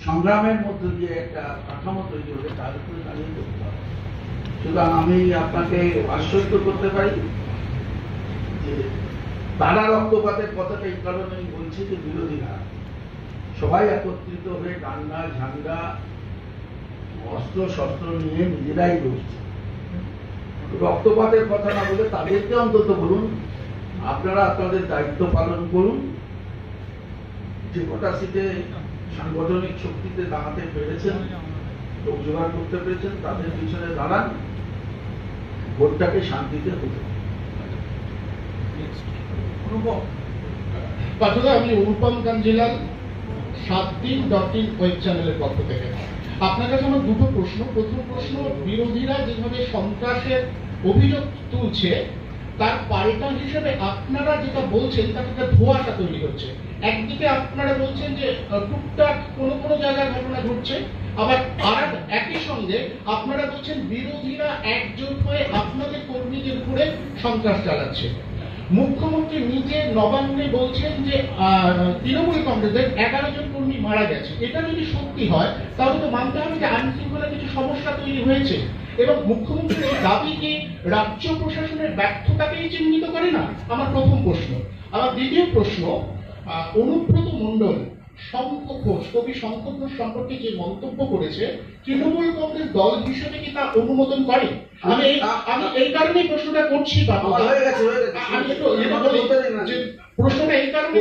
সংগ্রামের মধ্যে দিয়ে একটা কাঠামো তৈরি হলে তার উপরে দাঁড়িয়ে করতে হবে। সুতরাং আমি আপনাকে আশ্বস্ত করতে পারি যে তারা রক্তপাতের কথাটা এই কারণেই বলছি যে বিরোধীরা সবাই একত্রিত হয়ে ডান্ডা ঝান্ডা অস্ত্র শস্ত্র নিয়ে নিজেরাই লড়ছে। রক্তপাতের কথা না বলে তাদেরকে অন্তত বলুন আপনারা আপনাদের দায়িত্ব পালন করুন, যে কটা সিটে সাংগঠনিক শক্তিতে দাঁড়াতে পেরেছেন, লোক জোগাড় করতে পেরেছেন, তাদের পিছনে দাঁড়ান, ভোটটাকে শান্তিতে হতে। আমি অনুপম কাঞ্জিলাল 7 দিন ওয়েব চ্যানেলের পক্ষ থেকে আপনার কাছে আমার দুটো প্রশ্ন। প্রথম প্রশ্ন, বিরোধীরা যেভাবে সন্ত্রাসের অভিযোগ তুলছে তার পাল্টা হিসেবে আপনারা যেটা বলছেন তাতে একটা ধোঁয়াশা তৈরি হচ্ছে। একদিকে আপনারা বলছেন যে টুকটাক কোনো কোনো জায়গায় ঘটনা ঘটছে, আবার আর একই সঙ্গে আপনারা বলছেন বিরোধীরা একজোট হয়ে আপনাদের কর্মীদের উপরে সন্ত্রাস চালাচ্ছে। মুখ্যমন্ত্রী নিজে নবান্নে বলছেন যে তৃণমূল কংগ্রেসের 11 জন কর্মী মারা গেছে। এটা যদি সত্যি হয় তাহলে তো মানতে হবে যে আইন শৃঙ্খলা কিছু সমস্যা তৈরি হয়েছে, এবং মুখ্যমন্ত্রীর এই দাবি কি রাজ্য প্রশাসনের ব্যর্থতাকেই চিহ্নিত করে না? আমার প্রথম প্রশ্ন। আমার দ্বিতীয় প্রশ্ন, অনুব্রত মণ্ডল শঙ্খ ঘোষ, কবি শঙ্খ ঘোষ সম্পর্কে যে মন্তব্য করেছে, তৃণমূল কংগ্রেস দল হিসেবে কি তা অনুমোদন করে? আমি এই কারণেই প্রশ্নটা করছি। প্রশ্নটা এই কারণে,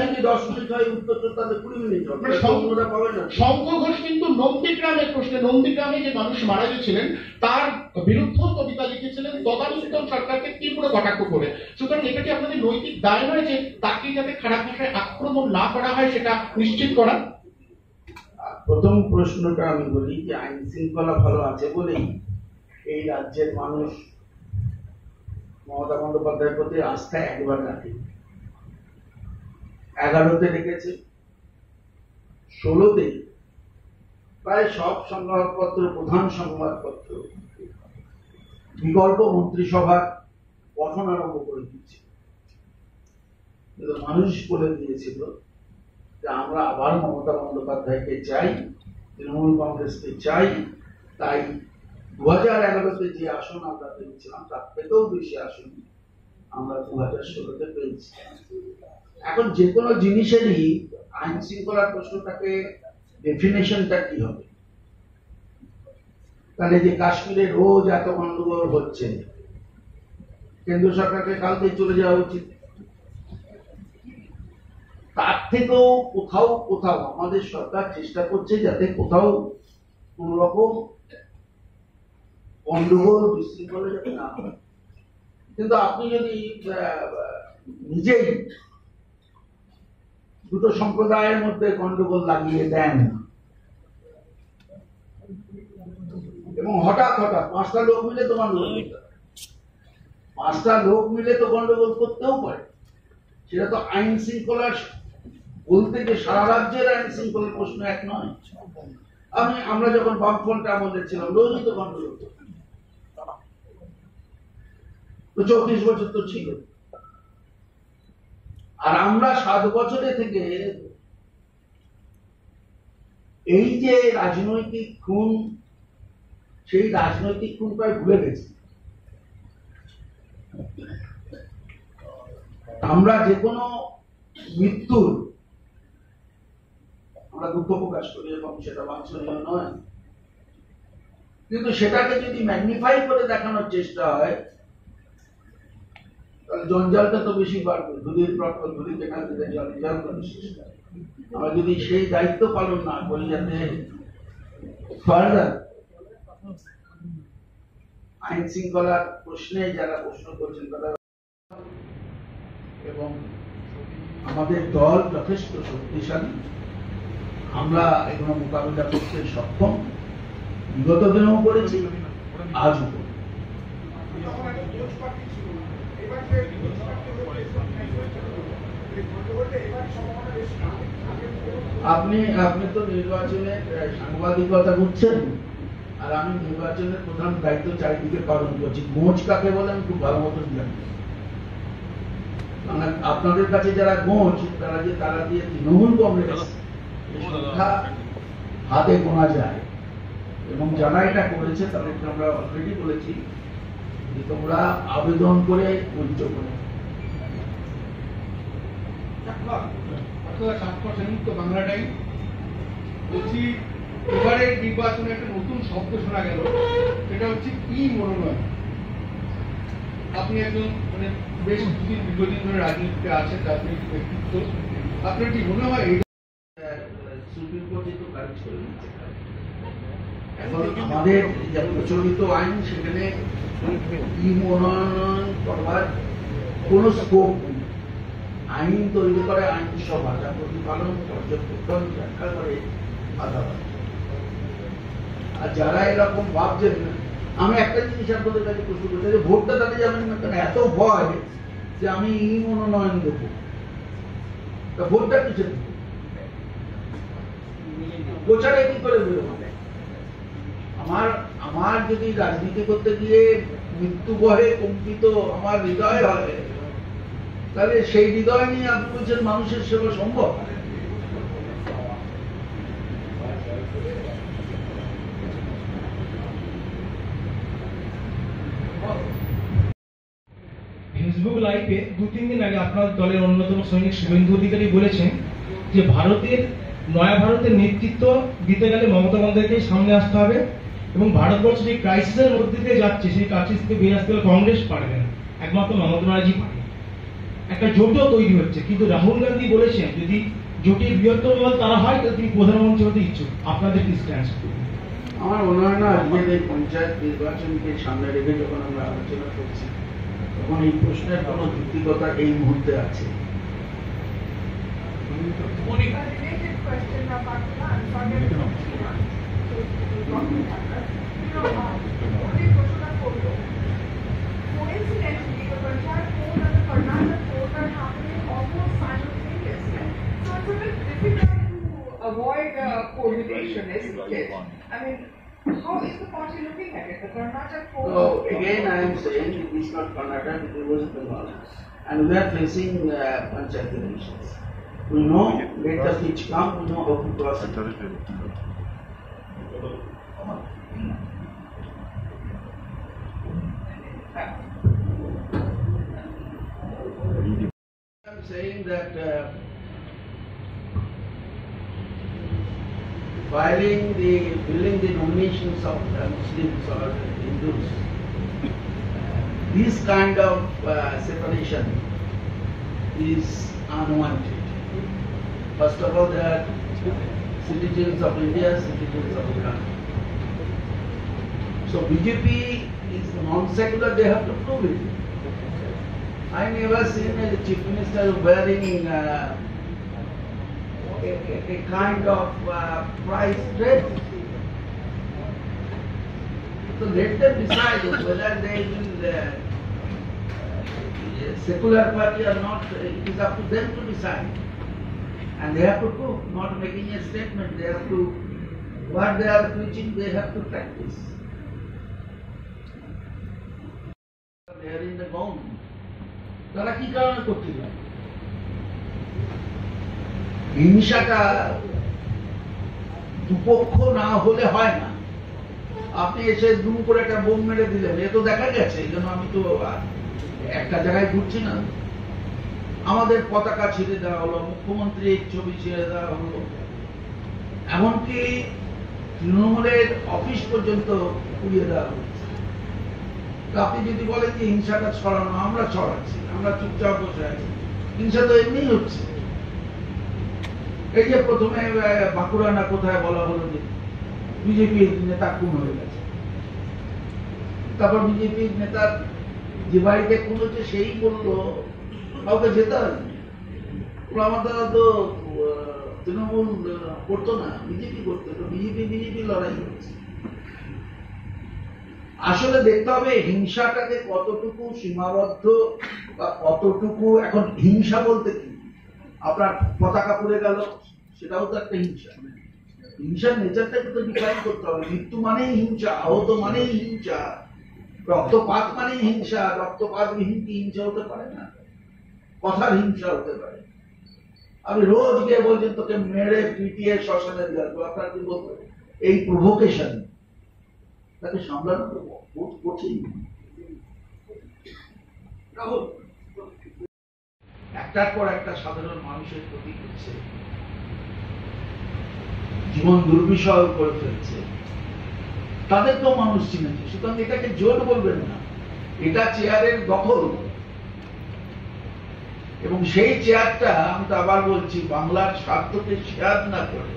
শঙ্খ ঘোষ কিন্তু নন্দীগ্রামের প্রশ্নে, নন্দীগ্রামে যে মানুষ মারা গেছিলেন তার বিরুদ্ধে কবিতা লিখেছিলেন তদানীন্তন সরকারকে তীব্র কটাক্ষ করে। সুতরাং এটা কি আপনাদের নৈতিক দায় নয় যে তাকে যাতে খারাপ ভাষায় আক্রমণ না করা হয় সেটা নিশ্চিত করা? প্রথম প্রশ্নটা আমি বলি যে আইন শৃঙ্খলা ভালো আছে বলেই এই রাজ্যের মানুষ মমতা বন্দ্যোপাধ্যায়ের প্রতি আস্থা একবার রাখে। 11তে রেখেছে, 16তে প্রায় সব সংবাদপত্র, প্রধান সংবাদপত্র বিকল্প মন্ত্রিসভার গঠন আরম্ভ করে দিচ্ছে। কিন্তু মানুষ বলে দিয়েছিল যে আমরা আবার মমতা বন্দ্যোপাধ্যায়কে চাই, তৃণমূল কংগ্রেসকে চাই, তাই 2011তে যে আসন আমরা পেয়েছিলাম তার থেকেও বেশি আসন আমরা 2016তে পেয়েছি। এখন যে কোনো জিনিসেরই আইন শৃঙ্খলার প্রশ্নটাকে ডেফিনেশনটা কি হবে? তাহলে যে কাশ্মীরে রোজ এত গন্ডগোল হচ্ছে, কেন্দ্র সরকারকে কালকে চলে যাওয়া উচিত। তার থেকেও কোথাও কোথাও আমাদের সরকার চেষ্টা করছে যাতে কোথাও কোন রকম গন্ডগোল বিশৃঙ্খলা যাতে না হয়। কিন্তু আপনি যদি নিজেই দুটো সম্প্রদায়ের মধ্যে গন্ডগোল লাগিয়ে দেন এবং হঠাৎ 5টা লোক মিলে তো গন্ডগোল, 5টা লোক মিলে তো গন্ডগোল করতেও পারে, সেটা তো আইন শৃঙ্খলার বলতে যে সারা রাজ্যের আইন শৃঙ্খলার প্রশ্ন এক নয়। আমরা যখন বামফ্রন্ট আমলে ছিলাম রোজই তো গন্ডগোল, তো 34 বছর তো ছিল। আর আমরা 7 বছরে থেকে এই যে রাজনৈতিক খুন, সেই রাজনৈতিক খুন প্রায় ভুলে গেছি। আমরা যে কোনো মৃত্যুর আমরা দুঃখ প্রকাশ করি এবং সেটা বাঞ্ছনীয় নয়, কিন্তু সেটাকে যদি ম্যাগনিফাই করে দেখানোর চেষ্টা হয় তাহলে জঞ্জালটা তো বেশি বাড়বে। ধুলির প্রকল্প, ধুলি দেখা দিলে জঞ্জাল করে শেষ হয়। আমরা যদি সেই দায়িত্ব পালন না করি যাতে ফার্দার আইন শৃঙ্খলার প্রশ্নে যারা প্রশ্ন করছেন তারা, এবং আমাদের দল যথেষ্ট শক্তিশালী, আমরা এগুলো মোকাবিলা করতে সক্ষম, বিগত দিনেও করেছি, আজও করি। আপনি তো নির্বাচনে সাংবাদিকতা করছেন, আর আমি নির্বাচনের প্রধান দায়িত্ব চারিদিকে পালন করছি। গোঁজ কাকে বলেন খুব ভালো মতন জানি। আপনাদের কাছে যারা গোঁজ তারা দিয়ে তৃণমূল কংগ্রেস সংখ্যা হাতে গোনা যায়, এবং যারা এটা করেছে তাদেরকে আমরা অলরেডি বলেছি যে তোমরা আবেদন করে উচ্চ করে। বাংলাটাই বলছি, এবারে নির্বাচনে একটা নতুন শব্দ শোনা গেল, এটা হচ্ছে ই মনোনয়ন। আপনি একজন মানে বেশ দীর্ঘদিন ধরে রাজনীতিতে আছেন, রাজনৈতিক ব্যক্তিত্ব, আপনার কি মনে হয় সুপ্রিম কোর্টে তো কাজ করে নিচ্ছে। এখন আমাদের যে প্রচলিত আইন, সেখানে ই মনোনয়ন করবার কোন স্কোপ নেই। আইন তৈরি করে আইনসভা, যা প্রতিপালন পর্যবেক্ষণ ব্যাখ্যা করে আদালত। আর যারা এরকম ভাবছেন, আমি একটা জিনিস আপনাদের কাছে প্রশ্ন করতে চাই, ভোটটা তাতে যাবেন না কেন? এত ভয় যে আমি ই মনোনয়ন দেবো, তা ভোটটা কিসের দেবো? প্রচারে কি করে বেরোবো? আমার যদি রাজনীতি করতে গিয়ে মৃত্যু ভয়ে কম্পিত আমার হৃদয় হয়, তাহলে সেই হৃদয় নিয়ে আপনি বলছেন মানুষের সেবা সম্ভব? ফেসবুক লাইভে 2-3 দিন আগে আপনার দলের অন্যতম সৈনিক শুভেন্দু অধিকারী বলেছেন যে নয়া ভারতের নেতৃত্ব দিতে গেলে মমতা বন্দ্যোপাধ্যায়কে সামনে আসতে হবে, এবং ভারতবর্ষ যে ক্রাইসিসের মধ্যে দিয়ে যাচ্ছে, সেই ক্রাইসিস থেকে বেরিয়ে আসতে গেলে কংগ্রেস পারবে না, একমাত্র মমতা ব্যানার্জি পারে। একটা জোটও তৈরি হচ্ছে, কিন্তু রাহুল গান্ধী বলেছেন যদি জোটের বৃহত্তম দল তারা হয় তাহলে তিনি প্রধানমন্ত্রী হতে ইচ্ছুক। আপনাদের কি স্ট্যান্স? আমার মনে হয় না আজকের এই পঞ্চায়েত নির্বাচনকে সামনে রেখে যখন আমরা আলোচনা করছি, তখন এই প্রশ্নের কোন যুক্তিকতা এই মুহূর্তে আছে? Avoid coordination, isn't it? I mean, how is the party looking at it? The Karnataka court. So again, I am saying it is not Karnataka, it was Bengal, and we are facing panchayat elections. We know, let the pitch come, we know how to cross it. I am saying that filling the nominations of Muslims or Hindus, this kind of separation is unwanted. First of all, they are citizens of India, citizens of the country. So BJP is non-secular, they have to prove it. I never seen the chief minister wearing a kind of price dress. So let them decide whether they will secular party or not. It is up to them to decide, and they have to prove, not making a statement. They have to, what they are preaching, they have to practice. They are in the government. তারা কি কারণে করতে যায়? হিংসাটা দুপক্ষ না হলে হয় না। আপনি এসে দুম করে একটা বোম মেরে দিলেন, এ তো দেখা গেছে, এই জন্য আমি তো একটা জায়গায় ঘুরছি না। আমাদের পতাকা ছিঁড়ে দেওয়া হলো, মুখ্যমন্ত্রীর ছবি ছিঁড়ে দেওয়া হলো, এমনকি তৃণমূলের অফিস পর্যন্ত পুড়িয়ে দেওয়া হচ্ছে। আপনি যদি বলেন যে হিংসাটা ছড়ানো, আমরা ছড়াচ্ছি, আমরা চুপচাপ বসে আছি, হিংসা তো এমনি হচ্ছে। এই যে প্রথমে বাঁকুড়া না কোথায় বলা হলো যে বিজেপির নেতা খুন হয়ে গেছে, তারপর বিজেপির নেতার যে বাড়িতে খুন হচ্ছে সেই বললো কাউকে যেতে হবে, আমার দ্বারা তো তৃণমূল করতো না, বিজেপি করতো, বিজেপি লড়াই হচ্ছে। আসলে দেখতে হবে হিংসাটাকে কতটুকু সীমাবদ্ধ বা কতটুকু, এখন হিংসা বলতে কি, আপনার পতাকা পুড়ে গেল, সেটাও তো একটা হিংসা। হিংসার নেচারটাকে তো ডিফাইন করতে হবে। মৃত্যু মানেই হিংসা, আহত মানেই হিংসা, রক্তপাত মানেই হিংসা, রক্তপাত বিহীন কি হিংসা হতে পারে না? কথার হিংসা হতে পারে। আমি রোজ গিয়ে বলছেন তোকে মেরে পিটিয়ে শ্মশানে দেওয়া, আপনার কি বলবো? এই প্রভোকেশন তাকে সামলানো বহুত কঠিন। একটার পর একটা সাধারণ মানুষের ক্ষতি করছে, জীবন দুর্বিষহ করে ফেলছে, তাদেরকেও মানুষ চিনেছে। সুতরাং এটাকে জোট বলবেন না, এটা চেয়ারের দখল। এবং সেই চেয়ারটা আমি তো আবার বলছি, বাংলার স্বার্থকে শেয়ার না করে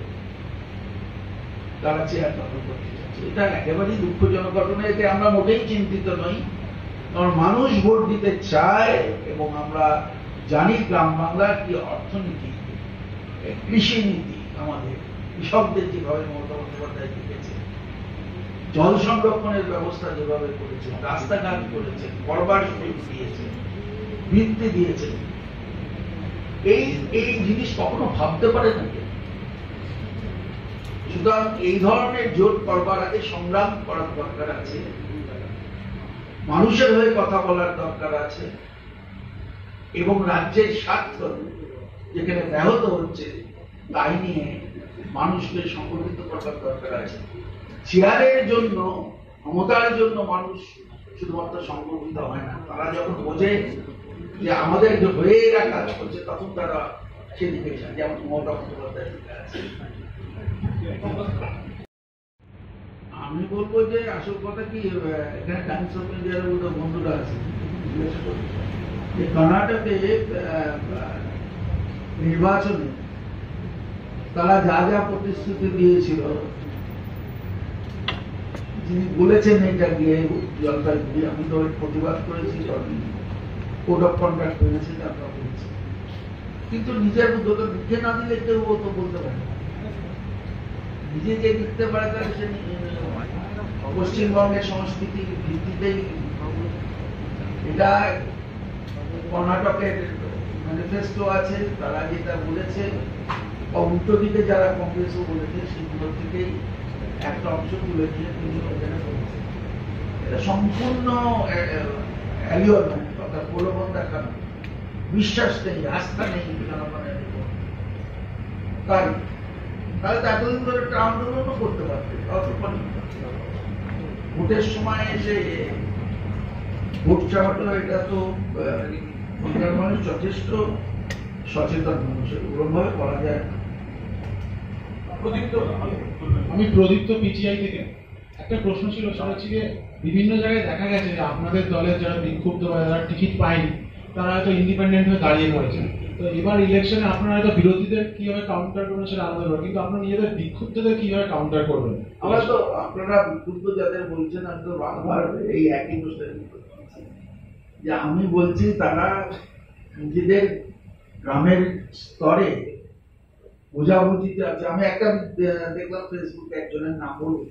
তারা চেয়ার দখল করতে চাচ্ছে। এটা একেবারেই দুঃখজনক ঘটনা। এতে আমরা মোটেই চিন্তিত নই, কারণ মানুষ ভোট দিতে চায় এবং আমরা জানি গ্রাম বাংলার কি অর্থনীতি, কৃষি নীতি, আমাদের কৃষকদের যেভাবে মমতা বন্দ্যোপাধ্যায় লিখেছে, জল সংরক্ষণের ব্যবস্থা যেভাবে করেছে, রাস্তাঘাট করেছে, করবার সুযোগ দিয়েছে, ভিত্তি দিয়েছে, এই জিনিস কখনো ভাবতে পারে না। সুতরাং এই ধরনের জোট করবার আগে সংগ্রাম করার দরকার আছে, মানুষের হয়ে কথা বলার দরকার আছে, এবং রাজ্যের স্বার্থ যেখানে ব্যাহত হচ্ছে তাই নিয়ে মানুষকে সংগঠিত করার দরকার আছে। চেয়ারের জন্য, ক্ষমতার জন্য মানুষ শুধুমাত্র সংগঠিত হয় না, তারা যখন বোঝে যে আমাদের হয়ে এরা কাজ করছে তখন তারা সেদিকে যায়, যেমন মমতা বন্দ্যোপাধ্যায় আছে। আমি বলবো যে আসল কথা কি, এখানে টাইমস অফ ইন্ডিয়ার মতো বন্ধুরা আছে, যে কর্ণাটকে নির্বাচনে তারা যা যা প্রতিশ্রুতি দিয়েছিল, যিনি বলেছেন এটা গিয়ে জলপাইগুড়ি, আমি তো প্রতিবাদ করেছি, কোড অফ কন্ডাক্ট হয়েছে, আমরা বলছি, কিন্তু নিজের মধ্যে লিখে না দিলে কেউ তো বলতে পারে না। নিজে যে লিখতে পারে তাহলে সে পশ্চিমবঙ্গের সংস্কৃতির ভিত্তিতেই, এটা কর্ণাটকের ম্যানিফেস্টো আছে, তারা যেটা বলেছে, বা উল্টো দিকে যারা কংগ্রেসও বলেছে, সেগুলো থেকেই একটা অংশ তুলে নিয়ে তিনি এখানে বলেছেন। এটা সম্পূর্ণ অ্যালিওরমেন্ট, অর্থাৎ প্রলোভন দেখানো, বিশ্বাস নেই, আস্থা নেই জনগণের উপর। তাই তাহলে তো এতদিন ধরে একটা আন্দোলনও করতে পারবে, ভোটের সময় এসে ভোট চাওয়াটা, এটা তো বাংলার মানুষ যথেষ্ট সচেতন মানুষ, ওরকমভাবে করা যায় না। আমি প্রদীপ্ত পিজিআই থেকে একটা প্রশ্ন ছিল, সেটা হচ্ছে যে বিভিন্ন জায়গায় দেখা গেছে যে আপনাদের দলের যারা বিক্ষুব্ধ বা যারা টিকিট পায়নি তারা হয়তো ইন্ডিপেন্ডেন্ট হয়ে দাঁড়িয়ে পড়েছেন। তো এবার ইলেকশনে আপনারা হয়তো বিরোধীদের কিভাবে কাউন্টার করবেন সেটা আমাদের ব্যাপার, কিন্তু আপনারা নিজেদের বিক্ষুব্ধদের কিভাবে কাউন্টার করবেন? আমরা তো, আপনারা বিক্ষুব্ধ যাদের বলছেন, আমি তো বারবার এই একই প্রশ্নের যে আমি বলছি তারা নিজেদের গ্রামের স্তরে বোঝাবুঝিতে আছে। আমি একটা দেখলাম ফেসবুকে, একজনের নাম বলবো,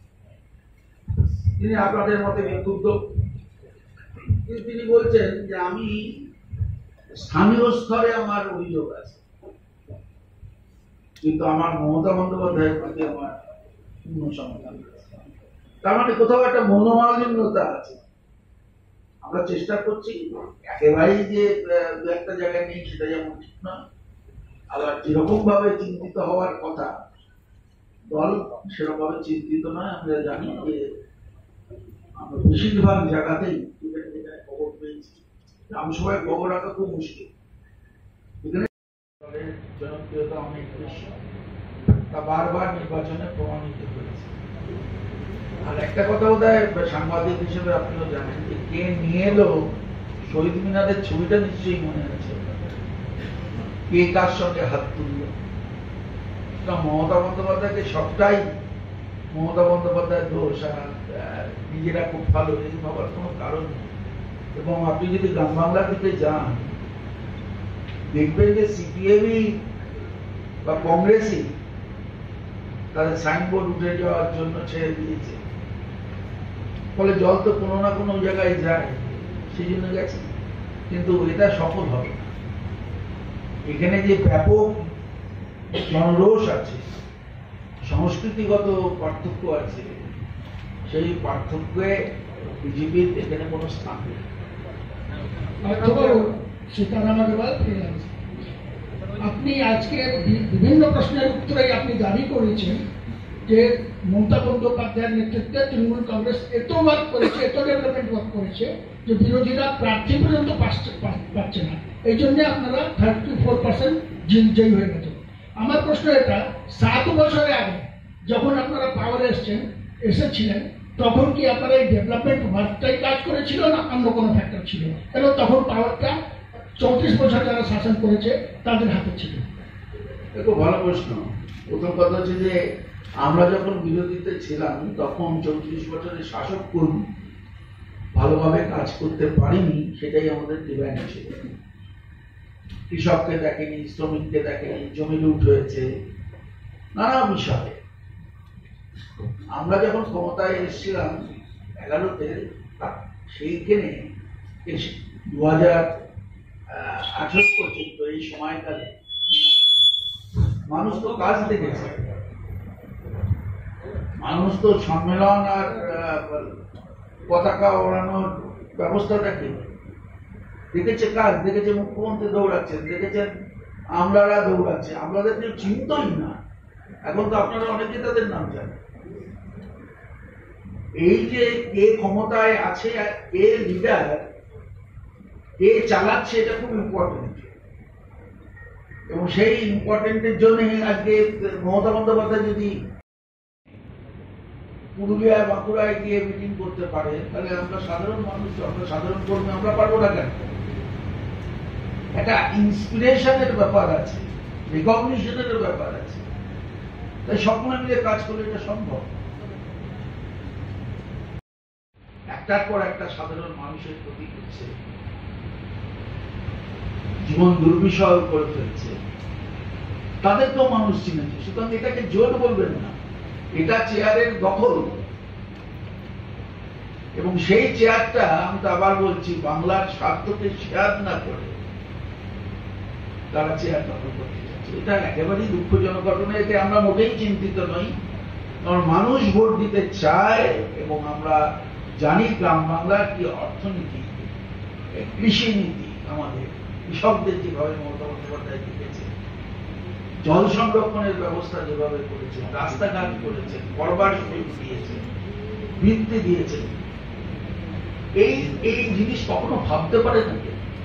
তিনি আপনাদের মতে বিক্ষুব্ধ, তিনি বলছেন যে আমি স্থানীয় স্তরে আমার অভিযোগ আছে, কিন্তু আমার মমতা বন্দ্যোপাধ্যায়ের প্রতি আমার পূর্ণ সমর্থন আছে। তার মানে কোথাও একটা মনোমালিন্যতা আছে। আমরা চেষ্টা করছি একেবারেই যে দু একটা জায়গায় নেই সেটা যেমন ঠিক নয়, আবার যেরকম ভাবে চিন্তিত হওয়ার কথা দল সেরকম ভাবে চিন্তিত নয়। আমরা জানি যে আমরা বেশিরভাগ জায়গাতেই খবর পেয়েছি, গ্রামসভায় খবর রাখা খুব মুশকিল, এখানে দলের জনপ্রিয়তা অনেক বেশি, তা বারবার নির্বাচনে প্রমাণিত হয়েছে। আর একটা কথা বোধহয় সাংবাদিক হিসেবে আপনিও জানেন যে কে নিয়ে এলো শহীদ মিনারের ছবিটা নিশ্চয়ই মনে আছে, কে কার সঙ্গে হাত তুলল। মমতা বন্দ্যোপাধ্যায়কে সবটাই মমতা বন্দ্যোপাধ্যায়ের দোষ, আর নিজেরা খুব ভালো, এই ভাবার কোনো কারণ নেই। এবং আপনি যদি গ্রাম বাংলার দিকে যান, দেখবেন যে সিপিএমই বা কংগ্রেসই তাদের সাইনবোর্ড উঠে যাওয়ার জন্য ছেড়ে দিয়েছে, ফলে জল তো কোনো না কোনো জায়গায় যায়, সেই জন্য গেছে, কিন্তু এটা সফল হবে না। এখানে যে ব্যাপক জনরোষ আছে, সংস্কৃতিগত পার্থক্য আছে, সেই পার্থক্যে বিজেপির এখানে কোনো স্থান নেই। সীতারাম আগরওয়াল। আপনি আজকে বিভিন্ন প্রশ্নের উত্তরে আপনি দাবি করেছেন যে মমতা বন্দ্যোপাধ্যায়ের নেতৃত্বে তৃণমূল কংগ্রেস এত ওয়ার্ক করেছে, এত ডেভেলপমেন্ট ওয়ার্ক করেছে যে বিরোধীরা প্রার্থী পর্যন্ত পাচ্ছে না, এই জন্য আপনারা 34% জয়ী হয়ে গেছে। আমার প্রশ্ন এটা, 7 বছরের আগে যখন আপনারা পাওয়ারে এসেছিলেন তখন কি আপনারা এই ডেভেলপমেন্ট ওয়ার্কটাই কাজ করেছিল না অন্য কোনো ফ্যাক্টর ছিল? কেন তখন পাওয়ারটা 34 বছর যারা শাসন করেছে তাদের হাতে ছিল। খুব ভালো প্রশ্ন। প্রথম কথা হচ্ছে যে আমরা যখন বিরোধীতে ছিলাম তখন 34 বছরের শাসক কোন ভালোভাবে কাজ করতে পারেনি, সেটাই আমাদের ডিমান্ড ছিল। কৃষককে দেখেনি, শ্রমিককে দেখেনি, জমি লুট হয়েছে, নানা বিষয়ে। আমরা যখন ক্ষমতায় এসেছিলাম 11তে, সেইখানে 2018 পর্যন্ত এই সময়কালে মানুষ তো কাজ দেখেছে, মানুষ তো সম্মেলন আর পতাকা ওড়ানোর ব্যবস্থাটা কি দেখেছে, কাজ দেখেছে। মুখ্যমন্ত্রী দৌড়াচ্ছেন, দেখেছেন আমলারা দৌড়াচ্ছে, আমলাদের কেউ চিন্তই না। এখন তো আপনারা অনেকে তাদের নাম জানেন। এই যে কে ক্ষমতায় আছে, কে লিডার, কে চালাচ্ছে, এটা খুব ইম্পর্টেন্ট। এবং সেই ইম্পর্টেন্টের জন্য আজকে মমতা বন্দ্যোপাধ্যায় যদি পুরুলিয়া বাঁকুড়ায় গিয়ে মিটিং করতে পারে, তাহলে আমরা সাধারণ মানুষ, আমরা সাধারণ কর্মী, আমরা পারবো না কেন? একটা ইন্সপিরেশনের ব্যাপার আছে, রিকগনিশনের ব্যাপার আছে। তাই সকলে মিলে কাজ করলে এটা সম্ভব। একটার পর একটা সাধারণ মানুষের ক্ষতি করছে, জীবন দুর্বিষহ করে ফেলছে, তাদেরকেও মানুষ চিনেছে। সুতরাং এটাকে জোট বলবেন না, এটা চেয়ারের দখল। এবং সেই চেয়ারটা, আমি তো আবার বলছি, বাংলার স্বার্থকে শেয়ার না করে তারা চেয়ার দখল করতে যাচ্ছে। এটা একেবারেই দুঃখজনক ঘটনা। এতে আমরা মোটেই চিন্তিত নই, কারণ মানুষ ভোট দিতে চায়। এবং আমরা জানি গ্রাম বাংলার কি অর্থনীতি, কৃষি নীতি, আমাদের কৃষকদের যেভাবে মমতা বন্দ্যোপাধ্যায় দিয়েছে, জল সংরক্ষণের ব্যবস্থা যেভাবে করেছে, রাস্তাঘাট করেছে, করবার সুযোগ দিয়েছে, বৃত্তি দিয়েছে, এই জিনিস কখনো ভাবতে পারে না।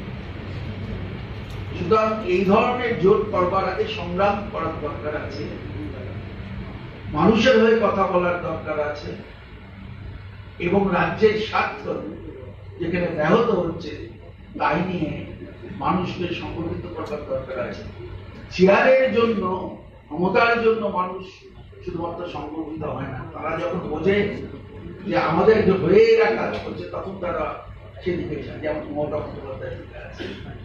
সুতরাং এই ধরনের জোট করবার আগে সংগ্রাম করার দরকার আছে, মানুষের হয়ে কথা বলার দরকার আছে, এবং রাজ্যের স্বার্থ যেখানে ব্যাহত হচ্ছে তাই নিয়ে মানুষকে সংগঠিত করার দরকার আছে। চেয়ারের জন্য, ক্ষমতার জন্য মানুষ শুধুমাত্র সংগঠিত হয় না। তারা যখন বোঝে যে আমাদের হয়ে এরা কাজ করছে, তখন তারা সেদিকে যায়, যেমন মমতা বন্দ্যোপাধ্যায় আছে।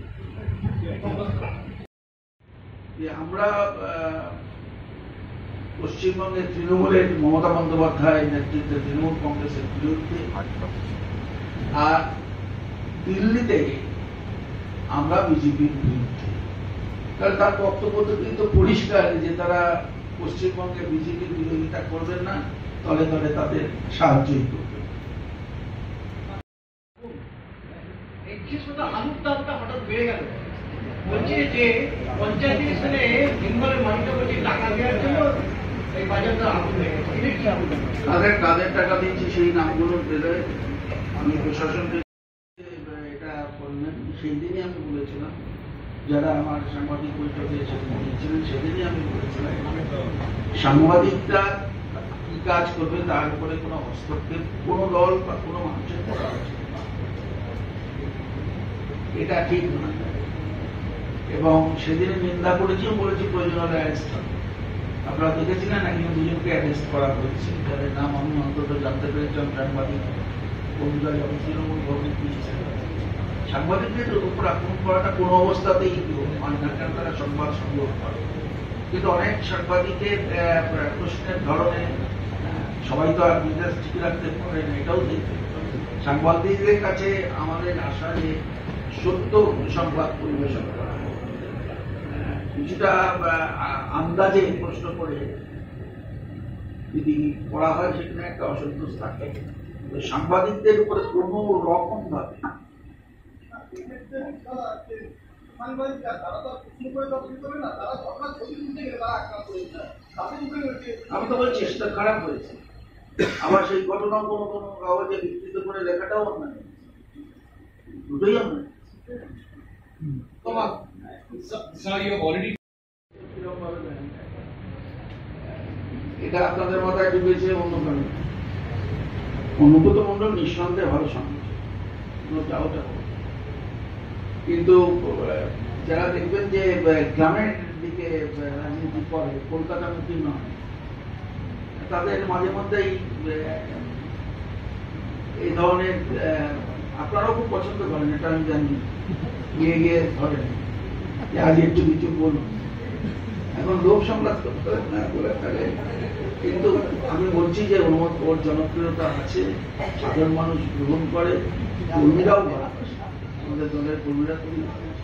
আমরা পশ্চিমবঙ্গের তৃণমূলের মমতা বন্দ্যোপাধ্যায় নেতৃত্বে তৃণমূল কংগ্রেসের বিরুদ্ধে, আর দিল্লিতে আমরা বিজেপির বিরুদ্ধে। তাহলে তার বক্তব্য কিন্তু পরিষ্কার যে তারা পশ্চিমবঙ্গে বিজেপির বিরোধিতা করবেন না, তলে তলে তাদের সাহায্যই করবেন। আলুর দামটা হঠাৎ বেড়ে গেল, বলছে যে পঞ্চায়েত ইলেকশনে বেঙ্গলের মাটিটা বলছে টাকা দেওয়ার জন্য এই বাজারটা আগুন হয়ে গেছে। কাদের টাকা দিচ্ছি সেই নামগুলো দিলে আমি প্রশাসনকে এটা করলেন। সেই দিনই আমি বলেছিলাম, যারা আমার সাংবাদিক বৈঠকে সেদিন দিয়েছিলেন, সেদিনই আমি বলেছিলাম সাংবাদিকরা কি কাজ করবে তার উপরে কোনো হস্তক্ষেপ কোনো দল বা কোনো মানুষের করা উচিত না, এটা ঠিক নয়। এবং সেদিন নিন্দা করেছিও, বলেছি প্রয়োজন হলে অ্যারেস্ট হবে। আপনারা দেখেছিলেন একজন দুজনকে অ্যারেস্ট করা হয়েছে, যাদের নাম আমি অন্তত জানতে পেরেছিলাম। সাংবাদিক বন্ধুরা যখন তৃণমূল ভবন দিয়েছেন, সাংবাদিকদের উপর আক্রমণ করাটা কোনো অবস্থাতেই মানে না, কারণ তারা সংবাদ সংগ্রহ করে। কিন্তু অনেক সাংবাদিকের প্রশ্নের ধরনে সবাই তো আর বিজনেস ঠিক রাখতে পারে না, এটাও দেখতে। সাংবাদিকদের কাছে আমাদের আশা যে সত্য সংবাদ পরিবেশন করা, কিছুটা আন্দাজে প্রশ্ন করে যদি করা হয় সেখানে একটা অসন্তোষ থাকে। সাংবাদিকদের উপরে কোনো রকম ভাবে আমি তো বলছি সেটা খারাপ হয়েছে। আবার সেই ঘটনা কোনো কোনো কাগজে বিকৃত করে লেখাটাও অন্যায়, দুটোই অন্যায়। এটা আপনাদের মাথায় ঢুকেছে অন্য কারণে। অনুব্রত মন্ডল নিঃসন্দেহে ভালো সঙ্গীত, কিন্তু যারা দেখবেন যে গ্রামের দিকে রাজনীতি করে, কলকাতামুখী নয়, তাদের মাঝে মধ্যেই এই ধরনের, আপনারাও খুব পছন্দ করেন, এটা আমি জানি, গিয়ে গিয়ে ধরেন যে আজ একটু কিছু বলুন, এখন লোক সংবাদ করতে না বলে ফেলে। কিন্তু আমি বলছি যে ওর জনপ্রিয়তা আছে, সাধারণ মানুষ গ্রহণ করে, কর্মীরাও ভালোবাসে, আমাদের দলের কর্মীরা খুবই